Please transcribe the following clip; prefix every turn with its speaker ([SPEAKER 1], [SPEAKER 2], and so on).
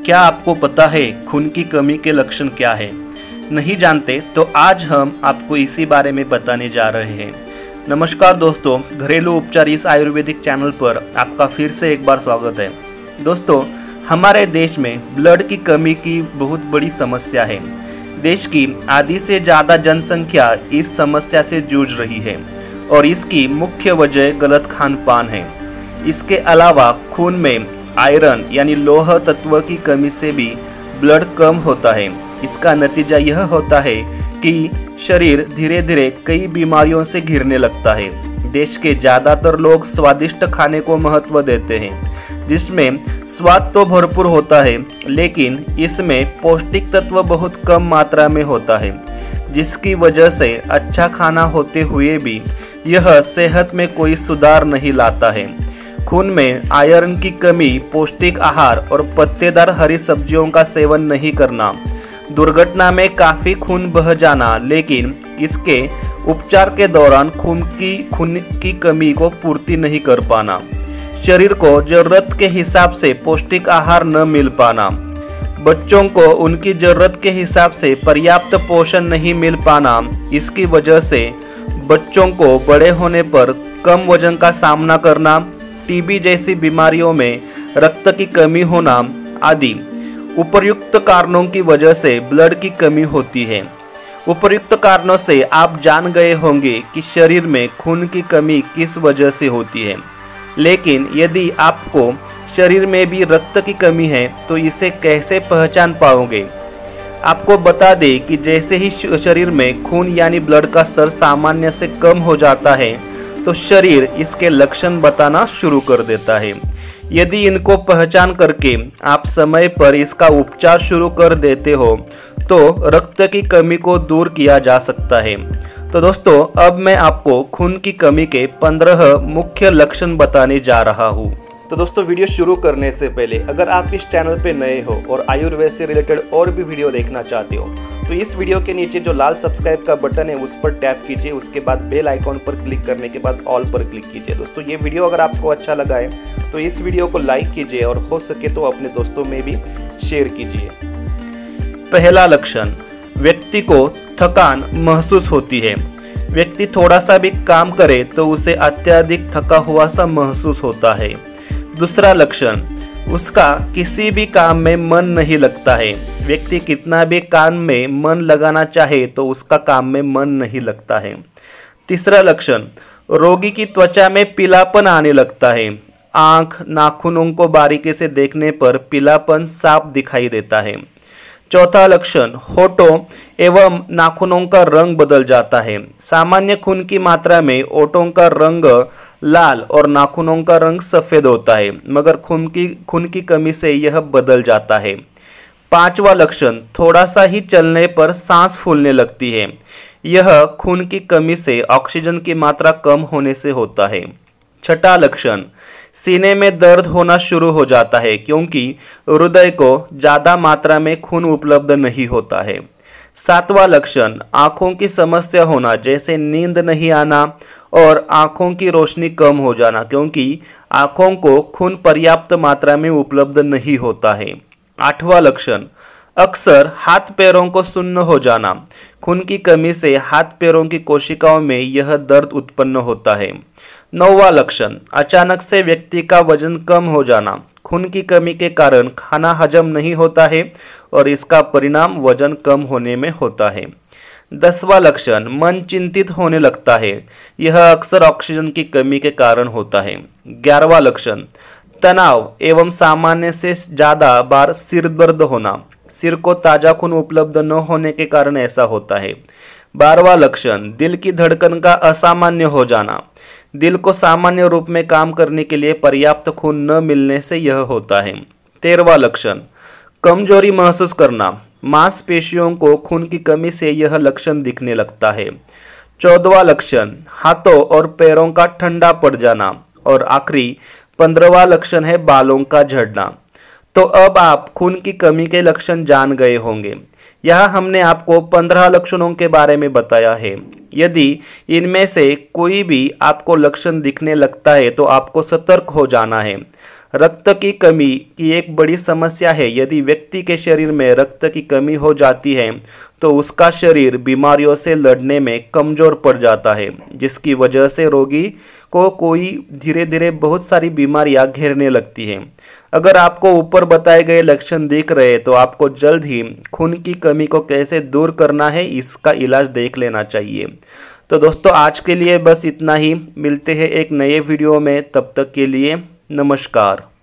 [SPEAKER 1] क्या आपको पता है खून की कमी के लक्षण क्या है? नहीं जानते तो आज हम आपको इसी बारे में बताने जा रहे हैं। नमस्कार दोस्तों, घरेलू उपचार इस आयुर्वेदिक चैनल पर आपका फिर से एक बार स्वागत है। दोस्तों, हमारे देश में ब्लड की कमी की बहुत बड़ी समस्या है। देश की आधी से ज़्यादा जनसंख्या इस समस्या से जूझ रही है और इसकी मुख्य वजह गलत खान पान है। इसके अलावा खून में आयरन यानी लोह तत्व की कमी से भी ब्लड कम होता है। इसका नतीजा यह होता है कि शरीर धीरे धीरे कई बीमारियों से घिरने लगता है। देश के ज़्यादातर लोग स्वादिष्ट खाने को महत्व देते हैं, जिसमें स्वाद तो भरपूर होता है लेकिन इसमें पौष्टिक तत्व बहुत कम मात्रा में होता है, जिसकी वजह से अच्छा खाना होते हुए भी यह सेहत में कोई सुधार नहीं लाता है। खून में आयरन की कमी, पौष्टिक आहार और पत्तेदार हरी सब्जियों का सेवन नहीं करना, दुर्घटना में काफ़ी खून बह जाना, लेकिन इसके उपचार के दौरान खून की कमी को पूर्ति नहीं कर पाना, शरीर को जरूरत के हिसाब से पौष्टिक आहार न मिल पाना, बच्चों को उनकी जरूरत के हिसाब से पर्याप्त पोषण नहीं मिल पाना, इसकी वजह से बच्चों को बड़े होने पर कम वजन का सामना करना, टीबी जैसी बीमारियों में रक्त की कमी होना आदि उपर्युक्त कारणों की वजह से ब्लड की कमी होती है। उपर्युक्त कारणों से आप जान गए होंगे कि शरीर में खून की कमी किस वजह से होती है, लेकिन यदि आपको शरीर में भी रक्त की कमी है तो इसे कैसे पहचान पाओगे? आपको बता दें कि जैसे ही शरीर में खून यानी ब्लड का स्तर सामान्य से कम हो जाता है तो शरीर इसके लक्षण बताना शुरू कर देता है। यदि इनको पहचान करके आप समय पर इसका उपचार शुरू कर देते हो तो रक्त की कमी को दूर किया जा सकता है। तो दोस्तों, अब मैं आपको खून की कमी के 15 मुख्य लक्षण बताने जा रहा हूँ। तो दोस्तों, वीडियो शुरू करने से पहले अगर आप इस चैनल पे नए हो और आयुर्वेद से रिलेटेड और भी वीडियो देखना चाहते हो तो इस वीडियो के नीचे जो लाल सब्सक्राइब का बटन है उस पर टैप कीजिए। उसके बाद बेल आइकॉन पर क्लिक करने के बाद ऑल पर क्लिक कीजिए। दोस्तों, ये वीडियो अगर आपको अच्छा लगा है तो इस वीडियो को लाइक कीजिए और हो सके तो अपने दोस्तों में भी शेयर कीजिए। पहला लक्षण, व्यक्ति को थकान महसूस होती है। व्यक्ति थोड़ा सा भी काम करे तो उसे अत्यधिक थका हुआ सा महसूस होता है। दूसरा लक्षण, उसका किसी भी काम में मन नहीं लगता है। व्यक्ति कितना भी काम में मन लगाना चाहे तो उसका काम में मन नहीं लगता है। तीसरा लक्षण, रोगी की त्वचा में पीलापन आने लगता है। आंख, नाखूनों को बारीकी से देखने पर पीलापन साफ दिखाई देता है। चौथा लक्षण, होठों एवं नाखूनों का रंग बदल जाता है। सामान्य खून की मात्रा में होठों का रंग लाल और नाखूनों का रंग सफेद होता है, मगर खून की कमी से यह बदल जाता है। पांचवा लक्षण, थोड़ा सा ही चलने पर सांस फूलने लगती है। यह खून की कमी से ऑक्सीजन की मात्रा कम होने से होता है। छठा लक्षण, सीने में दर्द होना शुरू हो जाता है क्योंकि हृदय को ज़्यादा मात्रा में खून उपलब्ध नहीं होता है। सातवां लक्षण, आँखों की समस्या होना, जैसे नींद नहीं आना और आँखों की रोशनी कम हो जाना, क्योंकि आँखों को खून पर्याप्त मात्रा में उपलब्ध नहीं होता है। आठवां लक्षण, अक्सर हाथ पैरों को सुन्न हो जाना। खून की कमी से हाथ पैरों की कोशिकाओं में यह दर्द उत्पन्न होता है। नौवां लक्षण, अचानक से व्यक्ति का वजन कम हो जाना। खून की कमी के कारण खाना हजम नहीं होता है और इसका परिणाम वजन कम होने में होता है। 10वां लक्षण, मन चिंतित होने लगता है। यह अक्सर ऑक्सीजन की कमी के कारण होता है। 11वां लक्षण, तनाव एवं सामान्य से ज़्यादा बार सिर दर्द होना। सिर को ताज़ा खून उपलब्ध न होने के कारण ऐसा होता है। 12वां लक्षण, दिल की धड़कन का असामान्य हो जाना। दिल को सामान्य रूप में काम करने के लिए पर्याप्त खून न मिलने से यह होता है। 13वां लक्षण, कमजोरी महसूस करना। मांसपेशियों को खून की कमी से यह लक्षण दिखने लगता है। 14वां लक्षण, हाथों और पैरों का ठंडा पड़ जाना। और आखिरी 15वां लक्षण है बालों का झड़ना। तो अब आप खून की कमी के लक्षण जान गए होंगे। यहाँ हमने आपको 15 लक्षणों के बारे में बताया है। यदि इनमें से कोई भी आपको लक्षण दिखने लगता है तो आपको सतर्क हो जाना है। रक्त की कमी की एक बड़ी समस्या है। यदि व्यक्ति के शरीर में रक्त की कमी हो जाती है तो उसका शरीर बीमारियों से लड़ने में कमजोर पड़ जाता है, जिसकी वजह से रोगी को धीरे धीरे बहुत सारी बीमारियां घेरने लगती हैं। अगर आपको ऊपर बताए गए लक्षण दिख रहे तो आपको जल्द ही खून की कमी को कैसे दूर करना है इसका इलाज देख लेना चाहिए। तो दोस्तों आज के लिए बस इतना ही। मिलते हैं एक नए वीडियो में, तब तक के लिए नमस्कार।